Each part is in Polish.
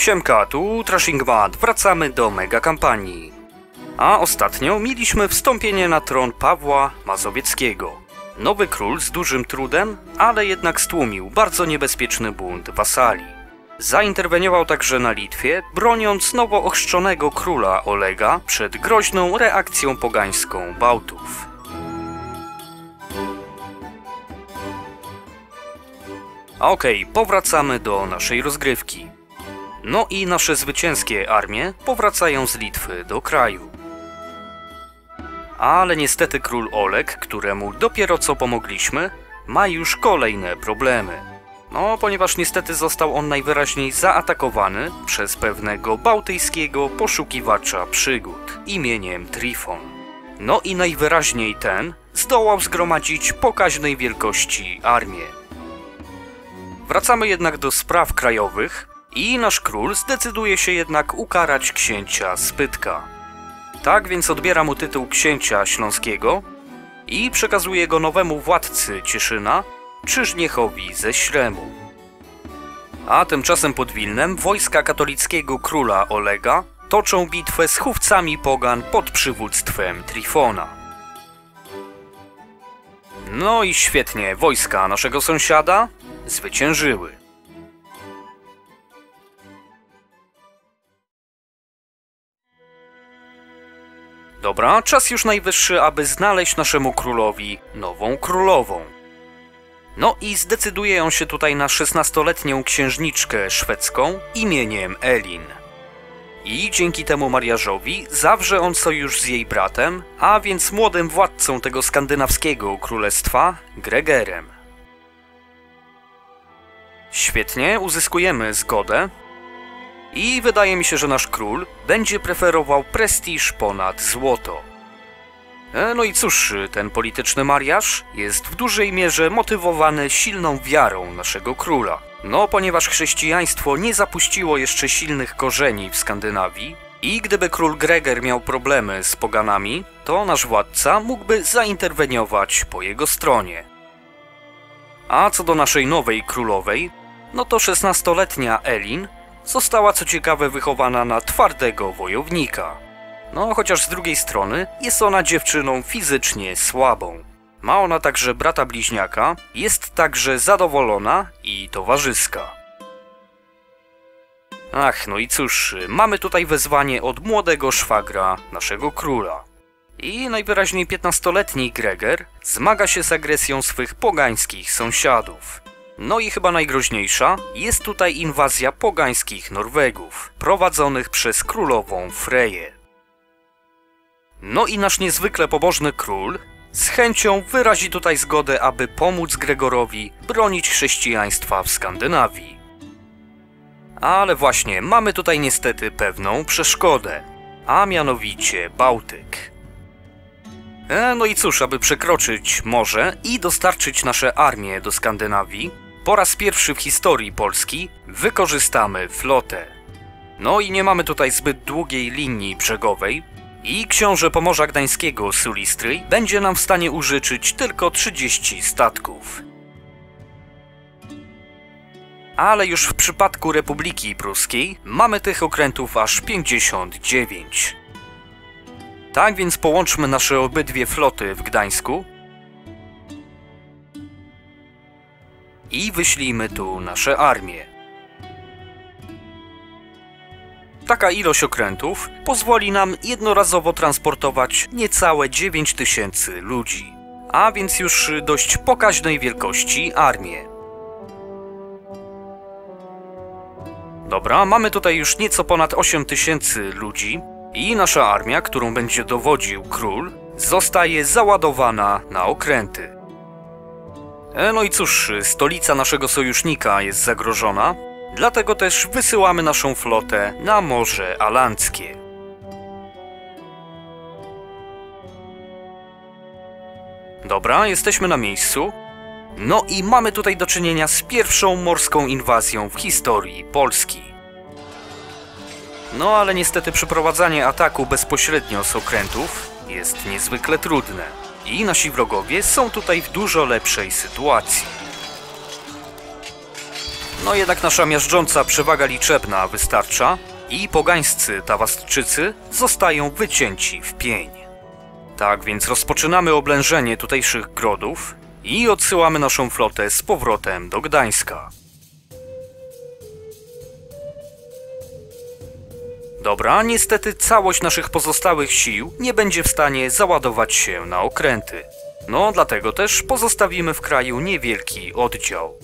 Siemka, tu Trashing-Mad, wracamy do mega kampanii. A ostatnio mieliśmy wstąpienie na tron Pawła Mazowieckiego. Nowy król z dużym trudem, ale jednak stłumił bardzo niebezpieczny bunt wasali. Zainterweniował także na Litwie, broniąc nowo ochrzczonego króla Olega przed groźną reakcją pogańską Bałtów. Okej, powracamy do naszej rozgrywki. No i nasze zwycięskie armie powracają z Litwy do kraju. Ale niestety król Oleg, któremu dopiero co pomogliśmy, ma już kolejne problemy. No, ponieważ niestety został on najwyraźniej zaatakowany przez pewnego bałtyjskiego poszukiwacza przygód imieniem Trifon. No i najwyraźniej ten zdołał zgromadzić pokaźnej wielkości armię. Wracamy jednak do spraw krajowych i nasz król zdecyduje się jednak ukarać księcia Spytka. Tak więc odbiera mu tytuł księcia śląskiego i przekazuje go nowemu władcy Cieszyna, Czyżniechowi ze Śremu. A tymczasem pod Wilnem wojska katolickiego króla Olega toczą bitwę z chówcami pogan pod przywództwem Trifona. No i świetnie, wojska naszego sąsiada zwyciężyły. Dobra, czas już najwyższy, aby znaleźć naszemu królowi nową królową. No i zdecyduje on się tutaj na 16-letnią księżniczkę szwedzką imieniem Elin. I dzięki temu mariażowi zawrze on sojusz z jej bratem, a więc młodym władcą tego skandynawskiego królestwa, Gregerem. Świetnie, uzyskujemy zgodę. I wydaje mi się, że nasz król będzie preferował prestiż ponad złoto. No i cóż, ten polityczny mariaż jest w dużej mierze motywowany silną wiarą naszego króla. No, ponieważ chrześcijaństwo nie zapuściło jeszcze silnych korzeni w Skandynawii i gdyby król Greger miał problemy z poganami, to nasz władca mógłby zainterweniować po jego stronie. A co do naszej nowej królowej, no to 16-letnia Elin została co ciekawe wychowana na twardego wojownika. No chociaż z drugiej strony jest ona dziewczyną fizycznie słabą. Ma ona także brata bliźniaka, jest także zadowolona i towarzyska. Ach, no i cóż, mamy tutaj wezwanie od młodego szwagra naszego króla. I najwyraźniej 15-letni Greger zmaga się z agresją swych pogańskich sąsiadów. No i chyba najgroźniejsza jest tutaj inwazja pogańskich Norwegów, prowadzonych przez królową Freję. No i nasz niezwykle pobożny król z chęcią wyrazi tutaj zgodę, aby pomóc Gregorowi bronić chrześcijaństwa w Skandynawii. Ale właśnie, mamy tutaj niestety pewną przeszkodę, a mianowicie Bałtyk. No i cóż, aby przekroczyć morze i dostarczyć nasze armie do Skandynawii, po raz pierwszy w historii Polski wykorzystamy flotę. No i nie mamy tutaj zbyt długiej linii brzegowej i książę Pomorza Gdańskiego Sulistryj będzie nam w stanie użyczyć tylko 30 statków. Ale już w przypadku Republiki Pruskiej mamy tych okrętów aż 59. Tak więc połączmy nasze obydwie floty w Gdańsku i wyślijmy tu nasze armie. Taka ilość okrętów pozwoli nam jednorazowo transportować niecałe 9000 ludzi, a więc już dość pokaźnej wielkości armię. Dobra, mamy tutaj już nieco ponad 8000 ludzi i nasza armia, którą będzie dowodził król, zostaje załadowana na okręty. No i cóż, stolica naszego sojusznika jest zagrożona, dlatego też wysyłamy naszą flotę na Morze Alandzkie. Dobra, jesteśmy na miejscu. No i mamy tutaj do czynienia z pierwszą morską inwazją w historii Polski. No ale niestety przeprowadzanie ataku bezpośrednio z okrętów jest niezwykle trudne i nasi wrogowie są tutaj w dużo lepszej sytuacji. No jednak nasza miażdżąca przewaga liczebna wystarcza i pogańscy Tawastczycy zostają wycięci w pień. Tak więc rozpoczynamy oblężenie tutejszych grodów i odsyłamy naszą flotę z powrotem do Gdańska. Dobra, niestety całość naszych pozostałych sił nie będzie w stanie załadować się na okręty. No dlatego też pozostawimy w kraju niewielki oddział.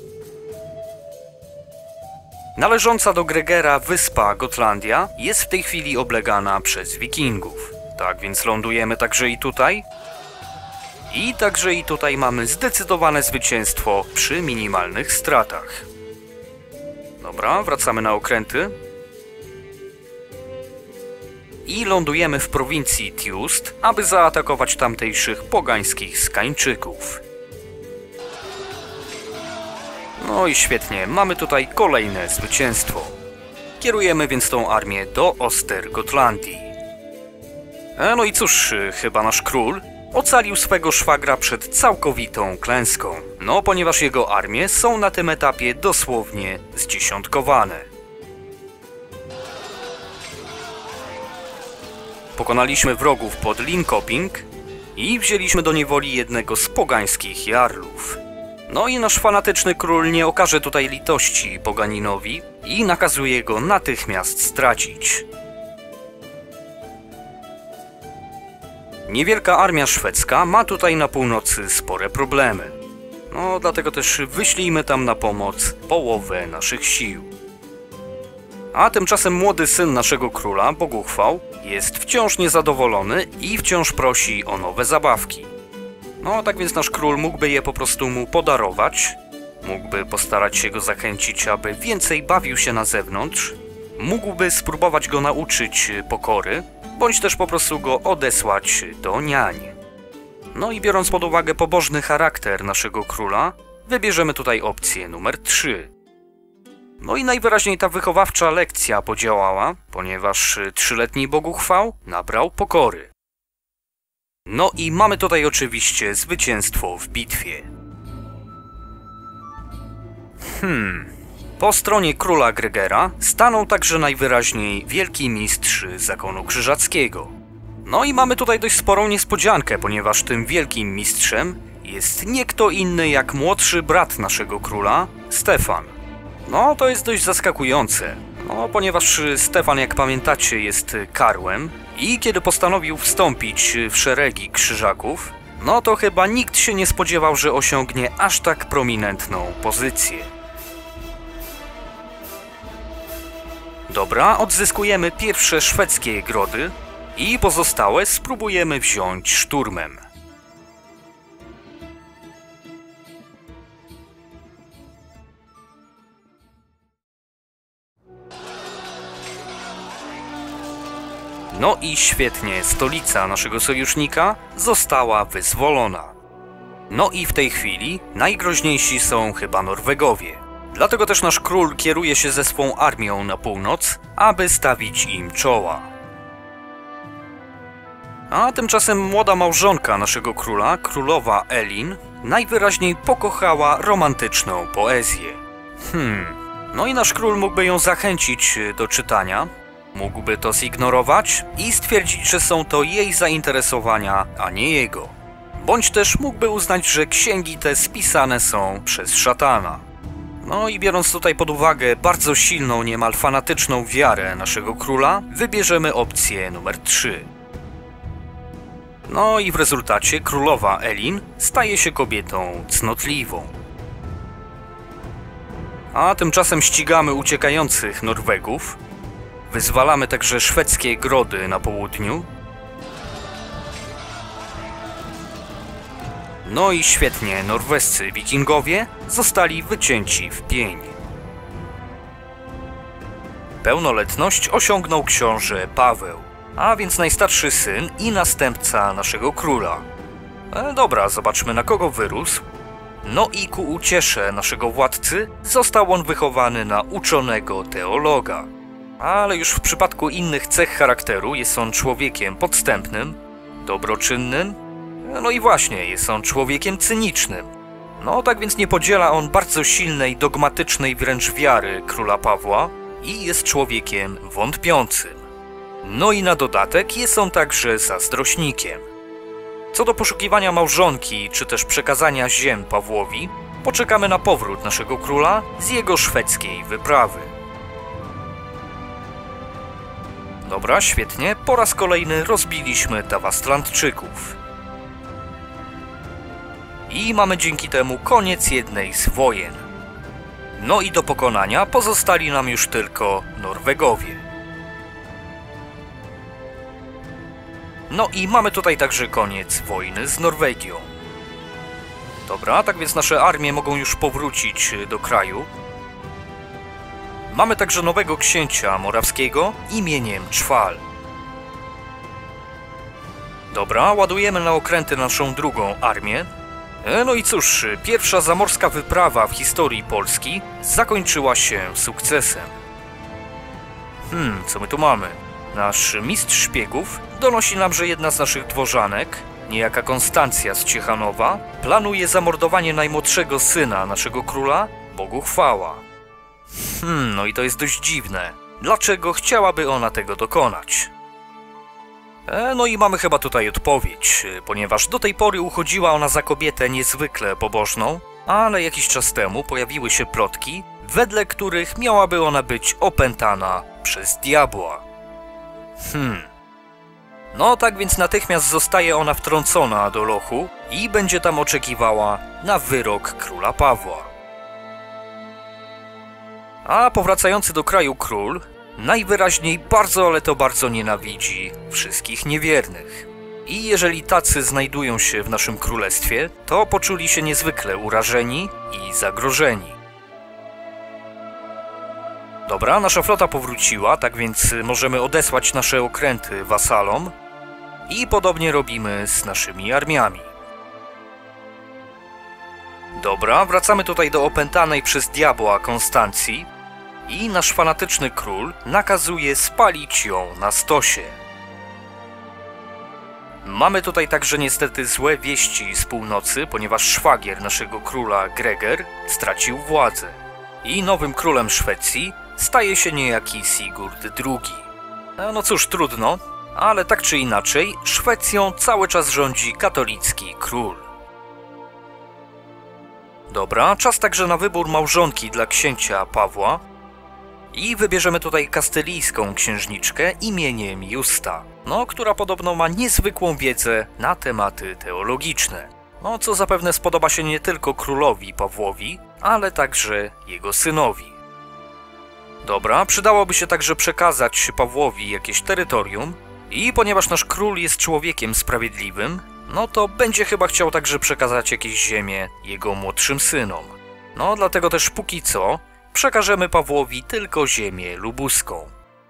Należąca do Gregera wyspa Gotlandia jest w tej chwili oblegana przez Wikingów. Tak więc lądujemy także i tutaj. I także i tutaj mamy zdecydowane zwycięstwo przy minimalnych stratach. Dobra, wracamy na okręty. I lądujemy w prowincji Tiust, aby zaatakować tamtejszych pogańskich Skańczyków. No i świetnie, mamy tutaj kolejne zwycięstwo. Kierujemy więc tą armię do Ostergotlandii. No i cóż, chyba nasz król ocalił swego szwagra przed całkowitą klęską. No, ponieważ jego armie są na tym etapie dosłownie zdziesiątkowane. Pokonaliśmy wrogów pod Linköping i wzięliśmy do niewoli jednego z pogańskich jarlów. No i nasz fanatyczny król nie okaże tutaj litości poganinowi i nakazuje go natychmiast stracić. Niewielka armia szwedzka ma tutaj na północy spore problemy. No dlatego też wyślijmy tam na pomoc połowę naszych sił. A tymczasem młody syn naszego króla, Boguchwał, jest wciąż niezadowolony i wciąż prosi o nowe zabawki. No tak więc nasz król mógłby je po prostu mu podarować, mógłby postarać się go zachęcić, aby więcej bawił się na zewnątrz, mógłby spróbować go nauczyć pokory, bądź też po prostu go odesłać do niań. No i biorąc pod uwagę pobożny charakter naszego króla, wybierzemy tutaj opcję numer 3. No i najwyraźniej ta wychowawcza lekcja podziałała, ponieważ 3-letni Boguchwał nabrał pokory. No i mamy tutaj oczywiście zwycięstwo w bitwie. Po stronie króla Gregera stanął także najwyraźniej wielki mistrz zakonu krzyżackiego. No i mamy tutaj dość sporą niespodziankę, ponieważ tym wielkim mistrzem jest nie kto inny jak młodszy brat naszego króla, Stefan. No to jest dość zaskakujące, no ponieważ Stefan, jak pamiętacie, jest karłem i kiedy postanowił wstąpić w szeregi krzyżaków, no to chyba nikt się nie spodziewał, że osiągnie aż tak prominentną pozycję. Dobra, odzyskujemy pierwsze szwedzkie grody i pozostałe spróbujemy wziąć szturmem. No i świetnie, stolica naszego sojusznika została wyzwolona. No i w tej chwili najgroźniejsi są chyba Norwegowie. Dlatego też nasz król kieruje się ze swą armią na północ, aby stawić im czoła. A tymczasem młoda małżonka naszego króla, królowa Elin, najwyraźniej pokochała romantyczną poezję. No i nasz król mógłby ją zachęcić do czytania, mógłby to zignorować i stwierdzić, że są to jej zainteresowania, a nie jego. Bądź też mógłby uznać, że księgi te spisane są przez szatana. No i biorąc tutaj pod uwagę bardzo silną, niemal fanatyczną wiarę naszego króla, wybierzemy opcję numer 3. No i w rezultacie królowa Elin staje się kobietą cnotliwą. A tymczasem ścigamy uciekających Norwegów, wyzwalamy także szwedzkie grody na południu. No i świetnie, norwescy wikingowie zostali wycięci w pień. Pełnoletność osiągnął książę Paweł, a więc najstarszy syn i następca naszego króla. Dobra, zobaczmy na kogo wyrósł. No i ku uciesze naszego władcy został on wychowany na uczonego teologa. Ale już w przypadku innych cech charakteru jest on człowiekiem podstępnym, dobroczynnym, no i właśnie jest on człowiekiem cynicznym. No tak więc nie podziela on bardzo silnej, dogmatycznej wręcz wiary króla Pawła i jest człowiekiem wątpiącym. No i na dodatek jest on także zazdrośnikiem. Co do poszukiwania małżonki, czy też przekazania ziem Pawłowi, poczekamy na powrót naszego króla z jego szwedzkiej wyprawy. Dobra, świetnie, po raz kolejny rozbiliśmy Tawastlandczyków. I mamy dzięki temu koniec jednej z wojen. No i do pokonania pozostali nam już tylko Norwegowie. No i mamy tutaj także koniec wojny z Norwegią. Dobra, tak więc nasze armie mogą już powrócić do kraju. Mamy także nowego księcia morawskiego imieniem Czwal. Dobra, ładujemy na okręty naszą drugą armię. No i cóż, pierwsza zamorska wyprawa w historii Polski zakończyła się sukcesem. Co my tu mamy? Nasz mistrz szpiegów donosi nam, że jedna z naszych dworzanek, niejaka Konstancja z Ciechanowa, planuje zamordowanie najmłodszego syna naszego króla, Bogu chwała. No i to jest dość dziwne. Dlaczego chciałaby ona tego dokonać? No i mamy chyba tutaj odpowiedź, ponieważ do tej pory uchodziła ona za kobietę niezwykle pobożną, ale jakiś czas temu pojawiły się plotki, wedle których miałaby ona być opętana przez diabła. No tak więc natychmiast zostaje ona wtrącona do lochu i będzie tam oczekiwała na wyrok króla Pawła. A powracający do kraju król najwyraźniej bardzo, ale to bardzo nienawidzi wszystkich niewiernych. I jeżeli tacy znajdują się w naszym królestwie, to poczuli się niezwykle urażeni i zagrożeni. Dobra, nasza flota powróciła, tak więc możemy odesłać nasze okręty wasalom i podobnie robimy z naszymi armiami. Dobra, wracamy tutaj do opętanej przez diabła Konstancji i nasz fanatyczny król nakazuje spalić ją na stosie. Mamy tutaj także niestety złe wieści z północy, ponieważ szwagier naszego króla Greger stracił władzę i nowym królem Szwecji staje się niejaki Sigurd II. No cóż, trudno, ale tak czy inaczej Szwecją cały czas rządzi katolicki król. Dobra, czas także na wybór małżonki dla księcia Pawła i wybierzemy tutaj kastylijską księżniczkę imieniem Justa, która podobno ma niezwykłą wiedzę na tematy teologiczne, co zapewne spodoba się nie tylko królowi Pawłowi, ale także jego synowi. Dobra, przydałoby się także przekazać Pawłowi jakieś terytorium i ponieważ nasz król jest człowiekiem sprawiedliwym, to będzie chyba chciał także przekazać jakieś ziemię jego młodszym synom. Dlatego też póki co przekażemy Pawłowi tylko ziemię lubuską.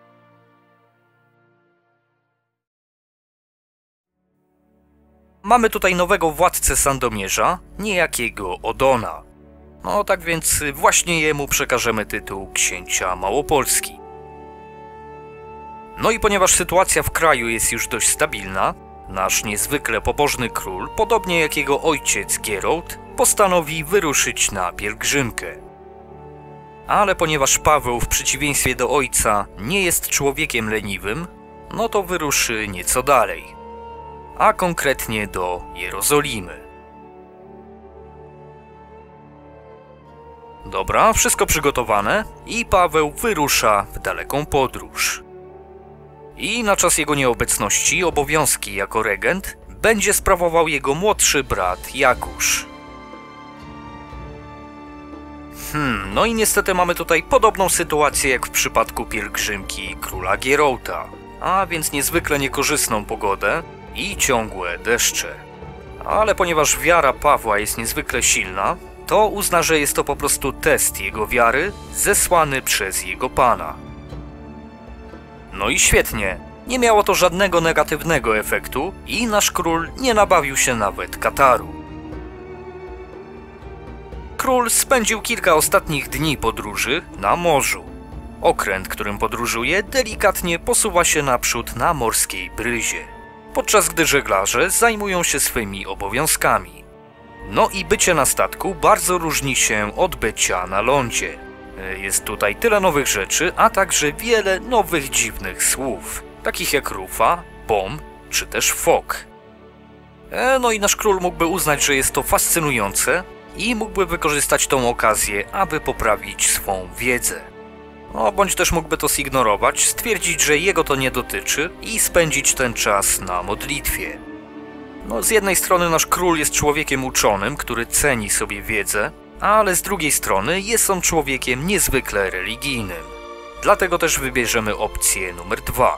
Mamy tutaj nowego władcę Sandomierza, niejakiego Odona. Tak więc właśnie jemu przekażemy tytuł księcia Małopolski. No i ponieważ sytuacja w kraju jest już dość stabilna, nasz niezwykle pobożny król, podobnie jak jego ojciec Gerold, postanowi wyruszyć na pielgrzymkę. Ale ponieważ Paweł w przeciwieństwie do ojca nie jest człowiekiem leniwym, to wyruszy nieco dalej, a konkretnie do Jerozolimy. Dobra, wszystko przygotowane i Paweł wyrusza w daleką podróż. I na czas jego nieobecności obowiązki jako regent będzie sprawował jego młodszy brat Jakusz. No i niestety mamy tutaj podobną sytuację jak w przypadku pielgrzymki króla Gerolta, a więc niezwykle niekorzystną pogodę i ciągłe deszcze. Ale ponieważ wiara Pawła jest niezwykle silna, to uzna, że jest to po prostu test jego wiary zesłany przez jego pana. No i świetnie, nie miało to żadnego negatywnego efektu i nasz król nie nabawił się nawet kataru. Król spędził kilka ostatnich dni podróży na morzu. Okręt, którym podróżuje, delikatnie posuwa się naprzód na morskiej bryzie, podczas gdy żeglarze zajmują się swymi obowiązkami. No i bycie na statku bardzo różni się od bycia na lądzie. Jest tutaj tyle nowych rzeczy, a także wiele nowych dziwnych słów, takich jak rufa, bom czy też fok. No i nasz król mógłby uznać, że jest to fascynujące i mógłby wykorzystać tą okazję, aby poprawić swą wiedzę. No, bądź też mógłby to zignorować, stwierdzić, że jego to nie dotyczy i spędzić ten czas na modlitwie. No, z jednej strony nasz król jest człowiekiem uczonym, który ceni sobie wiedzę, ale z drugiej strony jest on człowiekiem niezwykle religijnym. Dlatego też wybierzemy opcję numer 2.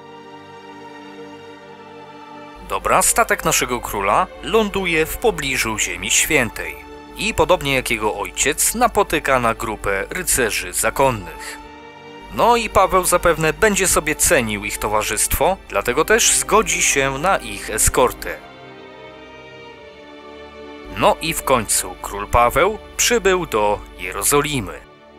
Dobra, statek naszego króla ląduje w pobliżu Ziemi Świętej i podobnie jak jego ojciec napotyka na grupę rycerzy zakonnych. No i Paweł zapewne będzie sobie cenił ich towarzystwo, dlatego też zgodzi się na ich eskortę. No i w końcu król Paweł przybył do Jerozolimy.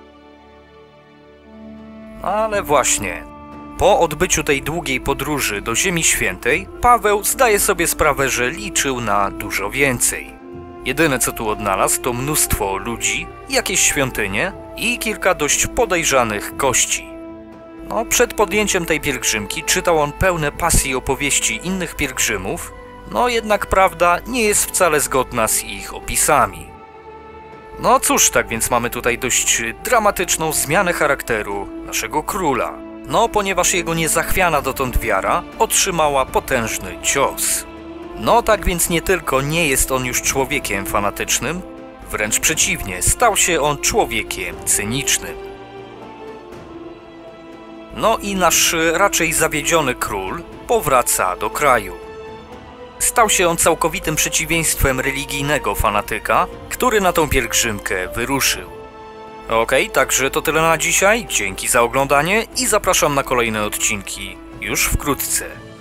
Ale właśnie, po odbyciu tej długiej podróży do Ziemi Świętej, Paweł zdaje sobie sprawę, że liczył na dużo więcej. Jedyne co tu odnalazł to mnóstwo ludzi, jakieś świątynie i kilka dość podejrzanych kości. No, przed podjęciem tej pielgrzymki czytał on pełne pasji opowieści innych pielgrzymów, no jednak prawda nie jest wcale zgodna z ich opisami. No cóż, tak więc mamy tutaj dość dramatyczną zmianę charakteru naszego króla. No, ponieważ jego niezachwiana dotąd wiara otrzymała potężny cios. No tak więc nie tylko nie jest on już człowiekiem fanatycznym, wręcz przeciwnie, stał się on człowiekiem cynicznym. No i nasz raczej zawiedziony król powraca do kraju. Stał się on całkowitym przeciwieństwem religijnego fanatyka, który na tą pielgrzymkę wyruszył. Okej, także to tyle na dzisiaj, dzięki za oglądanie i zapraszam na kolejne odcinki już wkrótce.